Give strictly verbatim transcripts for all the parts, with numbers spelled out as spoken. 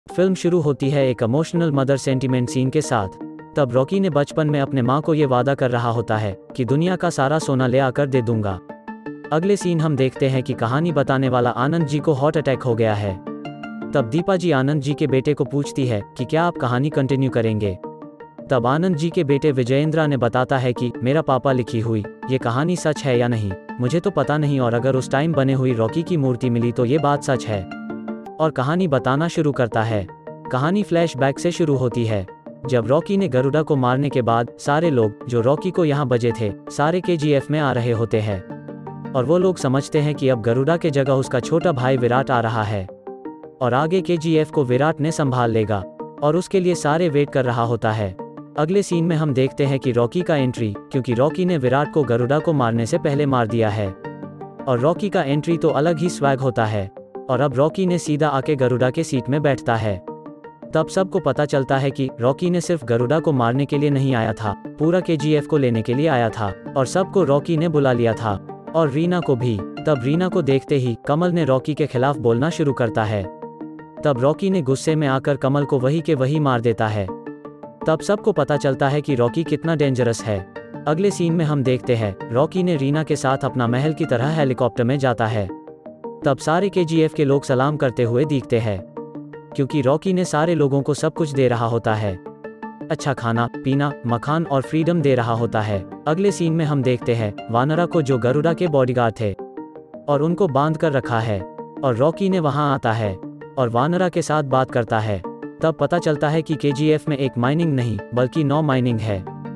Film शुरू होती है एक इमोशनल मदर सेंटिमेंट सीन के साथ। तब रॉकी ने बचपन में अपने माँ को ये वादा कर रहा होता है कि दुनिया का सारा सोना ले आकर दे दूंगा। अगले सीन हम देखते हैं कि कहानी बताने वाला आनंद जी को हार्ट अटैक हो गया है। तब दीपा जी आनंद जी के बेटे को पूछती है कि क्या आप कहानी कंटिन्यू करेंगे। तब आनंद जी के बेटे विजयेंद्रा ने बताता है कि मेरा पापा लिखी हुई ये कहानी सच है या नहीं मुझे तो पता नहीं, और अगर उस टाइम बने हुई रॉकी की मूर्ति मिली तो ये बात सच है। और कहानी बताना शुरू करता है। कहानी फ्लैशबैक से शुरू होती है जब रॉकी ने गरुड़ा को मारने के बाद सारे लोग जो रॉकी को यहाँ बजे थे सारे केजीएफ में आ रहे होते हैं, और वो लोग समझते हैं कि अब गरुड़ा के जगह उसका छोटा भाई विराट आ रहा है और आगे केजीएफ को विराट ने संभाल लेगा, और उसके लिए सारे वेट कर रहा होता है। अगले सीन में हम देखते हैं कि रॉकी का एंट्री, क्योंकि रॉकी ने विराट को गरुड़ा को मारने से पहले मार दिया है, और रॉकी का एंट्री तो अलग ही स्वैग होता है। और अब रॉकी ने सीधा आके गरुड़ा के सीट में बैठता है। तब सबको पता चलता है कि रॉकी ने सिर्फ गरुड़ा को मारने के लिए नहीं आया था, पूरा केजीएफ को लेने के लिए आया था, और सबको रॉकी ने बुला लिया था, और रीना को भी। तब रीना को देखते ही कमल ने रॉकी के खिलाफ बोलना शुरू करता है। तब रॉकी ने गुस्से में आकर कमल को वही के वही मार देता है। तब सबको पता चलता है कि रॉकी कितना डेंजरस है। अगले सीन में हम देखते हैं रॉकी ने रीना के साथ अपना महल की तरह हेलीकॉप्टर में जाता है। तब सारे केजीएफ के लोग सलाम करते हुए दिखते हैं, क्योंकि रॉकी ने सारे लोगों को सब कुछ दे रहा होता है, अच्छा खाना पीना मखान और फ्रीडम दे रहा होता है। अगले सीन में हम देखते हैं वानरा को जो गरुड़ा के बॉडीगार्ड थे और उनको बांध कर रखा है, और रॉकी ने वहां आता है और वानरा के साथ बात करता है। तब पता चलता है कि केजीएफ में एक माइनिंग नहीं बल्कि नौ माइनिंग है,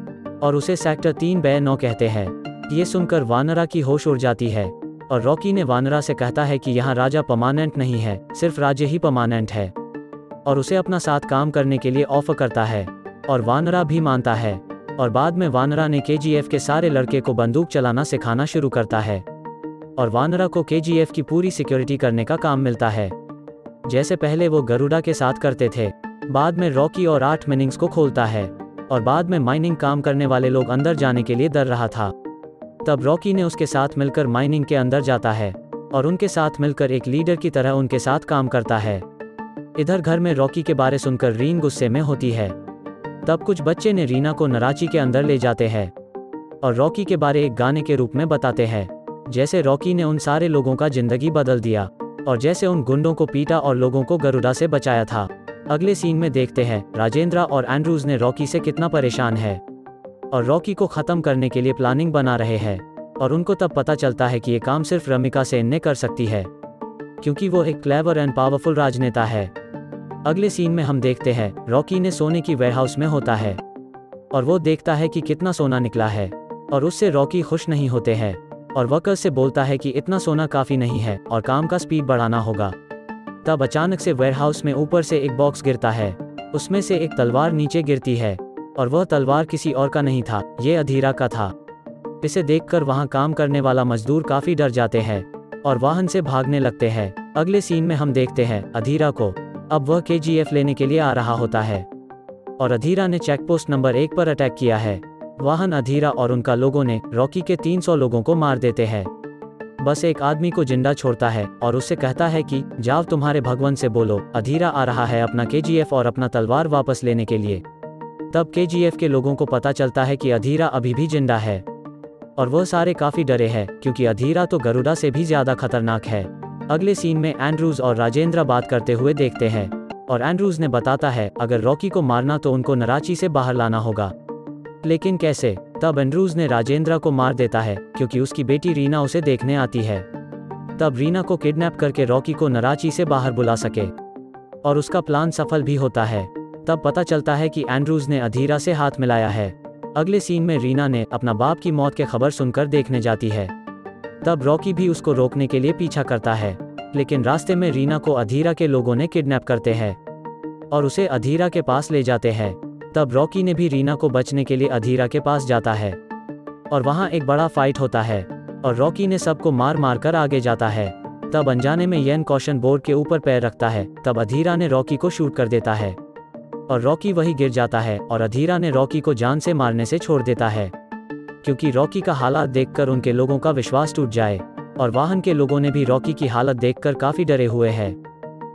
और उसे सेक्टर तीन बै नौ कहते हैं। ये सुनकर वानरा की होश उड़ जाती है, और रॉकी ने वानरा से कहता है कि यहाँ राजा परमानेंट नहीं है, सिर्फ राज्य ही परमानेंट है, और उसे अपना साथ काम करने के लिए ऑफर करता है, और वानरा भी मानता है। और बाद में वानरा ने केजीएफ के सारे लड़के को बंदूक चलाना सिखाना शुरू करता है, और वानरा को केजीएफ की पूरी सिक्योरिटी करने का काम मिलता है, जैसे पहले वो गरुड़ा के साथ करते थे। बाद में रॉकी और आठ माइनिंग्स को खोलता है, और बाद में माइनिंग काम करने वाले लोग अंदर जाने के लिए डर रहा था। तब रॉकी ने उसके साथ मिलकर माइनिंग के अंदर जाता है, और उनके साथ मिलकर एक लीडर की तरह उनके साथ काम करता है। इधर घर में रॉकी के बारे सुनकर रीन गुस्से में होती है। तब कुछ बच्चे ने रीना को नराची के अंदर ले जाते हैं, और रॉकी के बारे एक गाने के रूप में बताते हैं, जैसे रॉकी ने उन सारे लोगों का जिंदगी बदल दिया, और जैसे उन गुंडों को पीटा और लोगों को गरुड़ा से बचाया था। अगले सीन में देखते हैं राजेंद्रा और एंड्रूज ने रॉकी से कितना परेशान है, और रॉकी को खत्म करने के लिए प्लानिंग बना रहे हैं, और उनको तब पता चलता है कि ये काम सिर्फ रमिका सेन ने कर सकती है, क्योंकि वो एक क्लेवर एंड पावरफुल राजनेता है। अगले सीन में हम देखते हैं रॉकी ने सोने की वेयरहाउस में होता है, और वो देखता है कि कितना सोना निकला है, और उससे रॉकी खुश नहीं होते हैं, और वर्कर से बोलता है कि इतना सोना काफ़ी नहीं है और काम का स्पीड बढ़ाना होगा। तब अचानक से वेयरहाउस में ऊपर से एक बॉक्स गिरता है, उसमें से एक तलवार नीचे गिरती है, और वह तलवार किसी और का नहीं था, ये अधीरा का था। इसे देखकर वहां काम करने वाला मजदूर काफ़ी डर जाते हैं और वाहन से भागने लगते हैं। अगले सीन में हम देखते हैं अधीरा को, अब वह केजीएफ लेने के लिए आ रहा होता है, और अधीरा ने चेकपोस्ट नंबर एक पर अटैक किया है। वाहन अधीरा और उनका लोगों ने रॉकी के तीन सौ लोगों को मार देते हैं। बस एक आदमी को जिंदा छोड़ता है और उससे कहता है कि जाओ तुम्हारे भगवान से बोलो अधीरा आ रहा है अपना केजीएफ और अपना तलवार वापस लेने के लिए। तब केजीएफ के लोगों को पता चलता है कि अधीरा अभी भी जिंदा है, और वह सारे काफी डरे हैं क्योंकि अधीरा तो गरुड़ा से भी ज्यादा खतरनाक है। अगले सीन में एंड्रूज और राजेंद्र बात करते हुए देखते हैं, और एंड्रूज ने बताता है अगर रॉकी को मारना तो उनको नराची से बाहर लाना होगा, लेकिन कैसे। तब एंड्रूज ने राजेंद्र को मार देता है क्योंकि उसकी बेटी रीना उसे देखने आती है। तब रीना को किडनैप करके रॉकी को नराची से बाहर बुला सके, और उसका प्लान सफल भी होता है। तब पता चलता है कि एंड्रूज ने अधीरा से हाथ मिलाया है। अगले सीन में रीना ने अपना बाप की मौत के खबर सुनकर देखने जाती है। तब रॉकी भी उसको रोकने के लिए पीछा करता है, लेकिन रास्ते में रीना को अधीरा के लोगों ने किडनैप करते हैं और उसे अधीरा के पास ले जाते हैं। तब रॉकी ने भी रीना को बचने के लिए अधीरा के पास जाता है, और वहां एक बड़ा फाइट होता है, और रॉकी ने सबको मार मार कर आगे जाता है। तब अनजाने में येन कॉशन बोर्ड के ऊपर पैर रखता है। तब अधीरा ने रॉकी को शूट कर देता है, और रॉकी वही गिर जाता है, और अधीरा ने रॉकी को जान से मारने से छोड़ देता है, क्योंकि रॉकी का हालात देखकर उनके लोगों का विश्वास टूट जाए, और वाहन के लोगों ने भी रॉकी की हालत देखकर काफी डरे हुए हैं।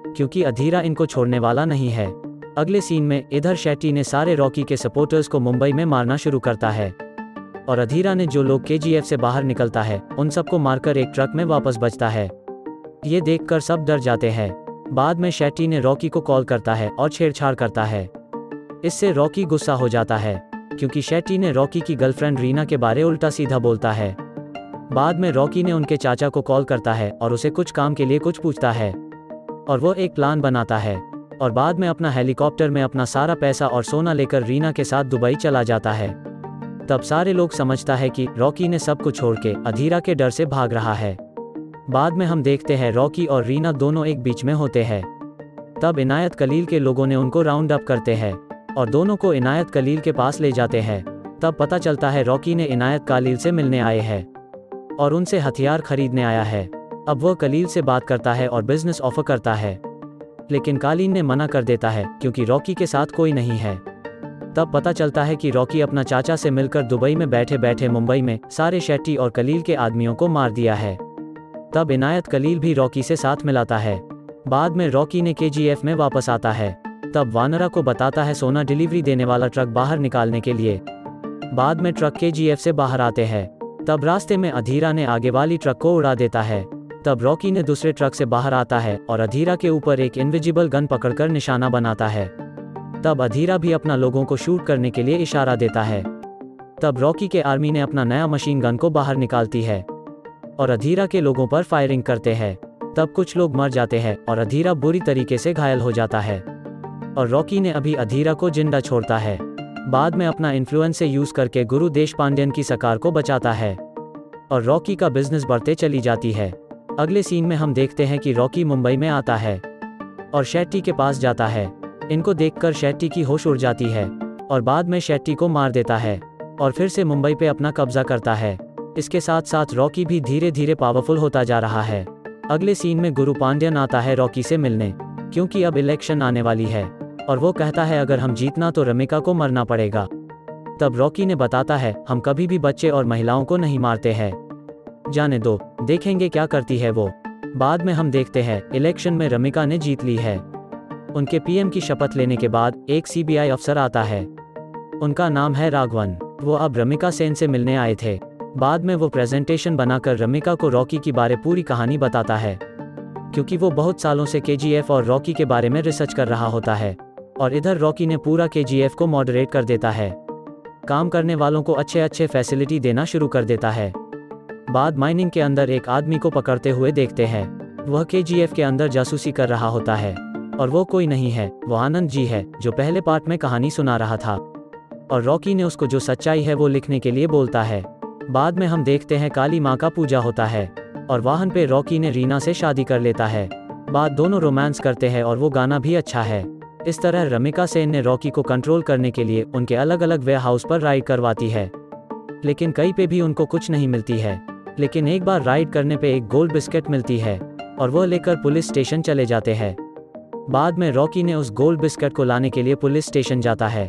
क्योंकि अधीरा इनको छोड़ने वाला नहीं है। अगले सीन में इधर शेट्टी ने सारे रॉकी के सपोर्टर्स को मुंबई में मारना शुरू करता है और अधीरा ने जो लोग केजीएफ से बाहर निकलता है उन सबको मारकर एक ट्रक में वापस बचता है। ये देखकर सब डर जाते हैं। बाद में शेट्टी ने रॉकी को कॉल करता है और छेड़छाड़ करता है। इससे रॉकी गुस्सा हो जाता है क्योंकि शेट्टी ने रॉकी की गर्लफ्रेंड रीना के बारे उल्टा सीधा बोलता है। बाद में रॉकी ने उनके चाचा को कॉल करता है और उसे कुछ काम के लिए कुछ पूछता है और वो एक प्लान बनाता है और बाद में अपना हेलीकॉप्टर में अपना सारा पैसा और सोना लेकर रीना के साथ दुबई चला जाता है। तब सारे लोग समझता है कि रॉकी ने सब कुछ छोड़ के अधीरा के डर से भाग रहा है। बाद में हम देखते हैं रॉकी और रीना दोनों एक बीच में होते हैं। तब इनायत कलील के लोगों ने उनको राउंड अप करते हैं और दोनों को इनायत कलील के पास ले जाते हैं। तब पता चलता है रॉकी ने इनायत कलील से मिलने आए हैं और उनसे हथियार खरीदने आया है। अब वह कलील से बात करता है और बिजनेस ऑफर करता है, लेकिन कालीन ने मना कर देता है क्योंकि रॉकी के साथ कोई नहीं है। तब पता चलता है कि रॉकी अपना चाचा से मिलकर दुबई में बैठे बैठे मुंबई में सारे शेट्टी और कलील के आदमियों को मार दिया है। तब इनायत कलील भी रॉकी से साथ मिलाता है। बाद में रॉकी ने केजीएफ में वापस आता है। तब वानरा को बताता है सोना डिलीवरी देने वाला ट्रक बाहर निकालने के लिए। बाद में ट्रक केजीएफ से बाहर आते हैं। तब रास्ते में अधीरा ने आगे वाली ट्रक को उड़ा देता है। तब रॉकी ने दूसरे ट्रक से बाहर आता है और अधीरा के ऊपर एक इनविजिबल गन पकड़कर निशाना बनाता है। तब अधीरा भी अपना लोगों को शूट करने के लिए इशारा देता है। तब रॉकी के आर्मी ने अपना नया मशीन गन को बाहर निकालती है और अधीरा के लोगों पर फायरिंग करते हैं। तब कुछ लोग मर जाते हैं और अधीरा बुरी तरीके से घायल हो जाता है और रॉकी ने अभी अधीरा को जिंदा छोड़ता है। बाद में अपना इन्फ्लुएंस से यूज करके गुरु देशपांडेन की सरकार को बचाता है और रॉकी का बिजनेस बढ़ते चली जाती है। अगले सीन में हम देखते हैं कि रॉकी मुंबई में आता है और शेट्टी के पास जाता है। इनको देखकर शेट्टी की होश उड़ जाती है और बाद में शेट्टी को मार देता है और फिर से मुंबई पे अपना कब्जा करता है। इसके साथ साथ रॉकी भी धीरे धीरे पावरफुल होता जा रहा है। अगले सीन में गुरु पांड्यन आता है रॉकी से मिलने, क्योंकि अब इलेक्शन आने वाली है और वो कहता है अगर हम जीतना तो रमिका को मरना पड़ेगा। तब रॉकी ने बताता है हम कभी भी बच्चे और महिलाओं को नहीं मारते हैं, जाने दो, देखेंगे क्या करती है वो। बाद में हम देखते हैं इलेक्शन में रमिका ने जीत ली है। उनके पीएम की शपथ लेने के बाद एक सीबीआई अफसर आता है, उनका नाम है राघवन। वो अब रमिका सेन से मिलने आए थे। बाद में वो प्रेजेंटेशन बनाकर रमिका को रॉकी की बारे पूरी कहानी बताता है, क्योंकि वो बहुत सालों से केजीएफ और रॉकी के बारे में रिसर्च कर रहा होता है और इधर रॉकी ने पूरा केजीएफ को मॉडरेट कर देता है, काम करने वालों को अच्छे अच्छे फैसिलिटी देना शुरू कर देता है। बाद माइनिंग के अंदर एक आदमी को पकड़ते हुए देखते हैं। वह केजीएफ के अंदर जासूसी कर रहा होता है और वो कोई नहीं है, वो आनंद जी है जो पहले पार्ट में कहानी सुना रहा था और रॉकी ने उसको जो सच्चाई है वो लिखने के लिए बोलता है। बाद में हम देखते हैं काली माँ का पूजा होता है और वाहन पे रॉकी ने रीना से शादी कर लेता है। बाद दोनों रोमांस करते हैं और वो गाना भी अच्छा है। इस तरह रमिका सेन ने रॉकी को कंट्रोल करने के लिए उनके अलग अलग वेयर हाउस पर राइड करवाती है, लेकिन कहीं पे भी उनको कुछ नहीं मिलती है। लेकिन एक बार राइड करने पे एक गोल्ड बिस्किट मिलती है और वह लेकर पुलिस स्टेशन चले जाते हैं। बाद में रॉकी ने उस गोल्ड बिस्किट को लाने के लिए पुलिस स्टेशन जाता है।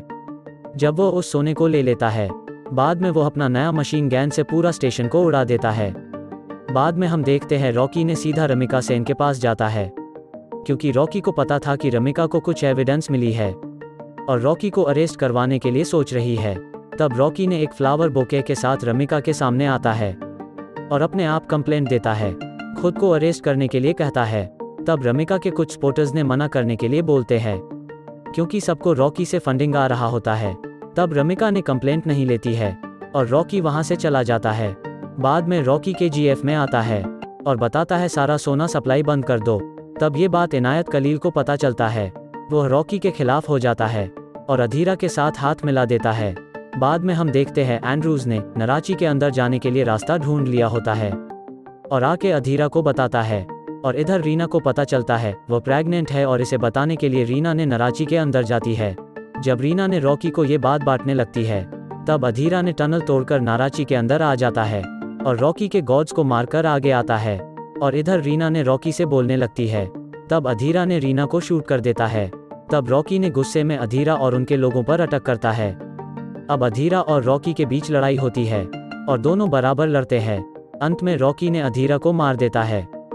जब वो उस सोने को ले लेता है, बाद में वो अपना नया मशीन गन से पूरा स्टेशन को उड़ा देता है। बाद में हम देखते हैं रॉकी ने सीधा रमिका सेन के पास जाता है, क्योंकि रॉकी को पता था कि रमिका को कुछ एविडेंस मिली है और रॉकी को अरेस्ट करवाने के लिए सोच रही है। तब रॉकी ने एक फ्लावर बोके के साथ रमिका के सामने आता है और अपने आप कंप्लेंट देता है, खुद को अरेस्ट करने के लिए कहता है। तब रमिका के कुछ सपोर्टर्स ने मना करने के लिए बोलते हैं, क्योंकि सबको रॉकी से फंडिंग आ रहा होता है। तब रमिका ने कंप्लेंट नहीं लेती है और रॉकी वहां से चला जाता है। बाद में रॉकी के जीएफ में आता है और बताता है सारा सोना सप्लाई बंद कर दो। तब ये बात इनायत कलील को पता चलता है। वह रॉकी के खिलाफ हो जाता है और अधीरा के साथ हाथ मिला देता है। बाद में हम देखते हैं एंड्रूज ने नराची के अंदर जाने के लिए रास्ता ढूंढ लिया होता है और आके अधीरा को बताता है और इधर रीना को पता चलता है वह प्रेग्नेंट है और इसे बताने के लिए रीना ने नराची के अंदर जाती है। जब रीना ने रॉकी को ये बात बांटने लगती है, तब अधीरा ने टनल तोड़कर नाराची के अंदर आ जाता है और रॉकी के गॉड्स को मारकर आगे आता है और इधर रीना ने रॉकी से बोलने लगती है। तब अधीरा ने रीना को शूट कर देता है। तब रॉकी ने गुस्से में अधीरा और उनके लोगों पर अटैक करता है। अब अधीरा और रॉकी के बीच लड़ाई होती है और दोनों बराबर लड़ते हैं। अंत में रॉकी ने अधीरा को मार देता है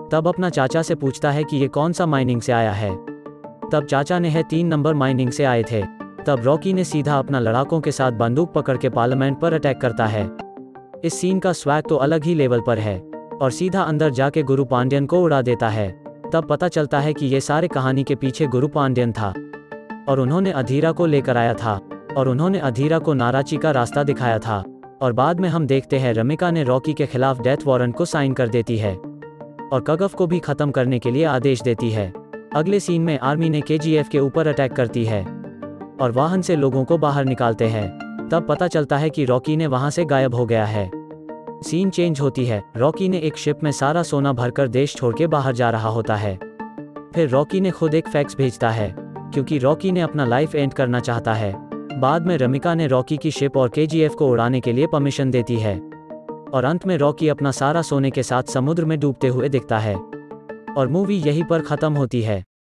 तब अपना चाचा से पूछता है कि ये कौन सा माइनिंग से आया है। तब चाचा ने है तीन नंबर माइनिंग से आए थे। तब रॉकी ने सीधा अपना लड़ाकों के साथ बंदूक पकड़ के पार्लियामेंट पर अटैक करता है। इस सीन का स्वैग तो अलग ही लेवल पर है और सीधा अंदर जाके गुरु पांड्यन को उड़ा देता है। तब पता चलता है कि ये सारे कहानी के पीछे गुरु पांड्यन था और उन्होंने अधीरा को लेकर आया था और उन्होंने अधीरा को नाराची का रास्ता दिखाया था। और बाद में हम देखते हैं रमिका ने रॉकी के खिलाफ डेथ वारंट को साइन कर देती है और कगफ को भी खत्म करने के लिए आदेश देती है। अगले सीन में आर्मी ने केजीएफ के ऊपर अटैक करती है और वाहन से लोगों को बाहर निकालते हैं। तब पता चलता है कि रॉकी ने वहां से गायब हो गया है। सीन चेंज होती है। रॉकी ने एक शिप में सारा सोना भरकर देश छोड़ के बाहर जा रहा होता है। फिर रॉकी ने खुद एक फैक्स भेजता है क्योंकि रॉकी ने अपना लाइफ एंड करना चाहता है। बाद में रमिका ने रॉकी की शिप और केजीएफ को उड़ाने के लिए परमिशन देती है और अंत में रॉकी अपना सारा सोने के साथ समुद्र में डूबते हुए दिखता है और मूवी यहीं पर खत्म होती है।